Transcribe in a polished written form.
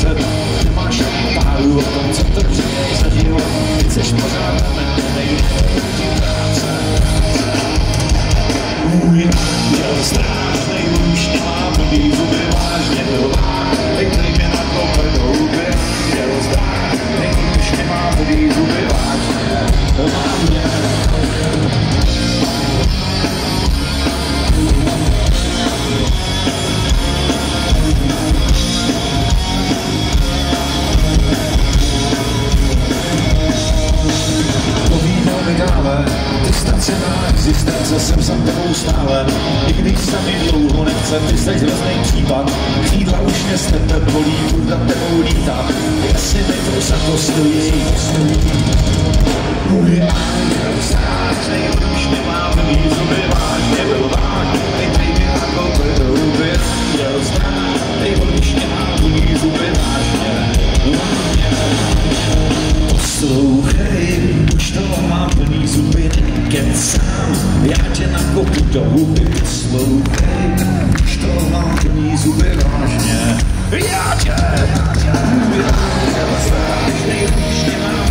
20, nemáš páru o tom, co to přijde za život, ty chceš pořád na mě, nejde práce. Můj anděl strážnej už nemá blbý zuby, vážně byl vážnej, dej mě na koprdou, by anděl strážnej už nemá blbý zuby, vážně má mě. Distance má existence, jsem za tebou stále. I když se mi dlouho nechce, ty seš hroznej případ. Křídla už mě z tebe bolí, budu na tebou lítat. Jestli mi to za to stojí. Můj anděl strážnej už nemá blbý zuby, vážně byl vážnej, dej mi na koprdou, by anděl strážnej už nemá blbý zuby, vážně. Poslouchej, už toho mám plný zuby, nekecám, já tě nakopu do huby. Poslouchej, už toho mám plný zuby, vážně, já tě, můj anděl strážnej už nemá